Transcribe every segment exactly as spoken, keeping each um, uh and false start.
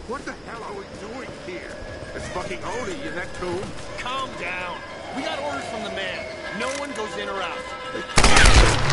What the hell are we doing here? There's fucking Oni in that tomb. Calm down. We got orders from the man. No one goes in or out.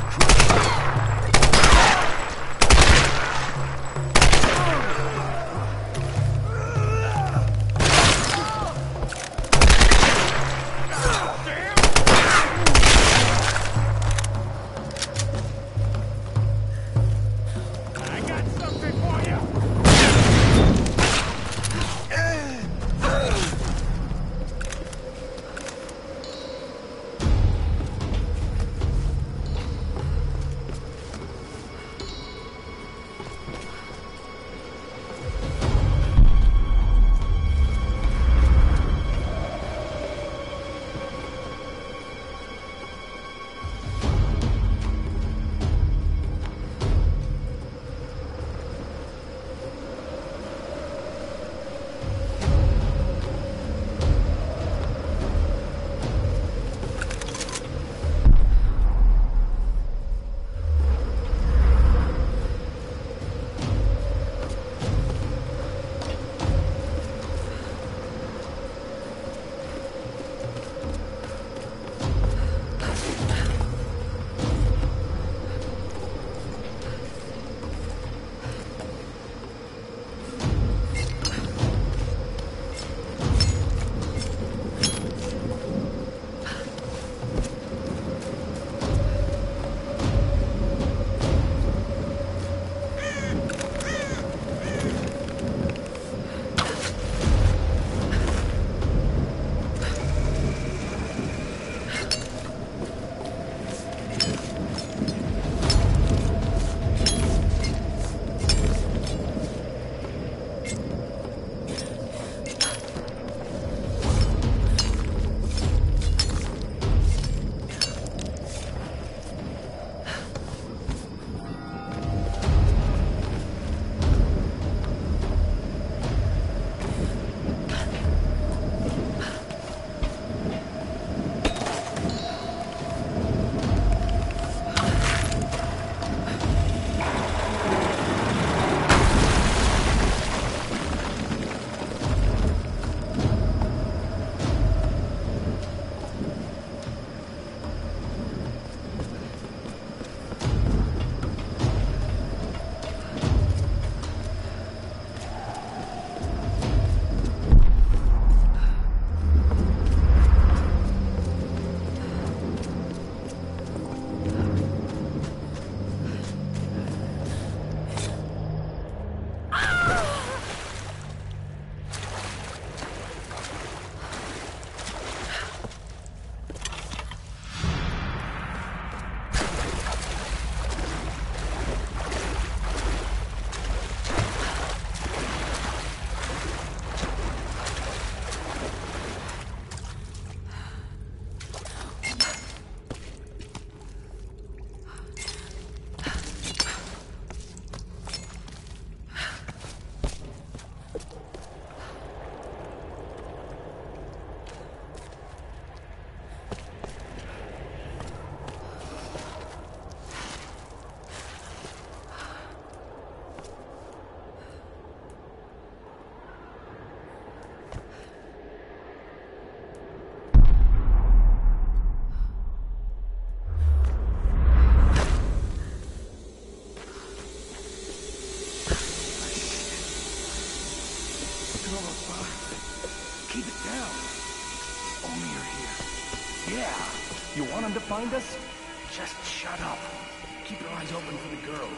Keep it down. Only you're here. Yeah. You want him to find us? Just shut up. Keep your eyes open for the girl.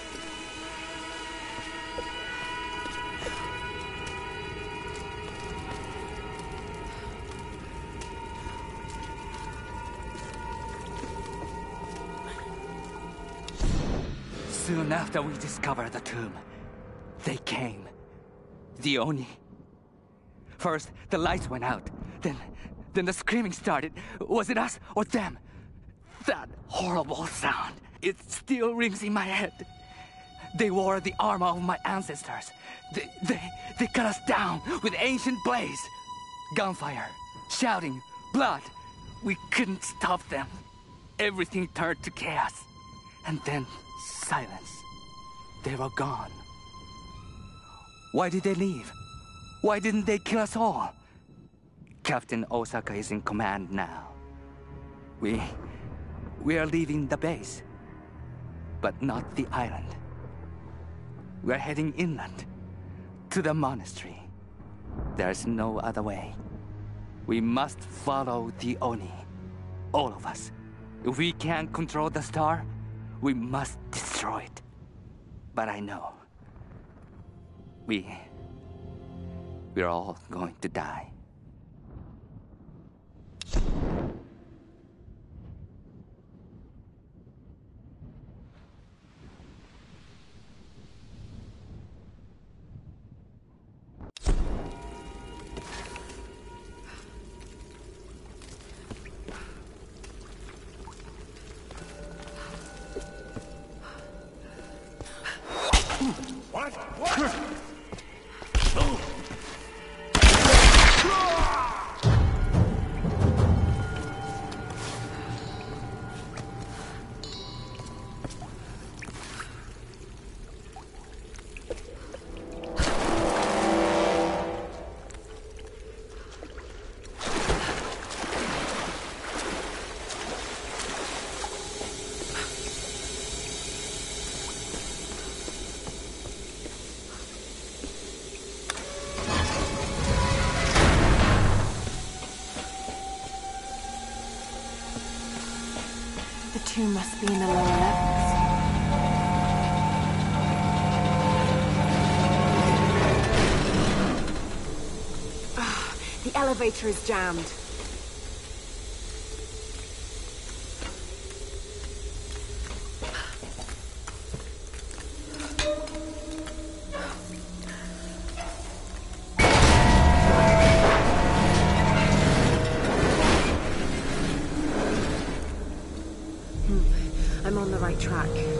Soon after we discovered the tomb, they came. The Oni. First, the lights went out. Then, then the screaming started. Was it us or them? That horrible sound. It still rings in my head. They wore the armor of my ancestors. They, they, they cut us down with ancient blades. Gunfire, shouting, blood. We couldn't stop them. Everything turned to chaos. And then silence. They were gone. Why did they leave? Why didn't they kill us all? Captain Osaka is in command now. We... we are leaving the base. But not the island. We're heading inland. To the monastery. There's no other way. We must follow the Oni. All of us. If we can't control the star, we must destroy it. But I know. We... we're all going to die. What? What? The tomb must be in the lower levels. Ah, the elevator is jammed. I'm on the right track.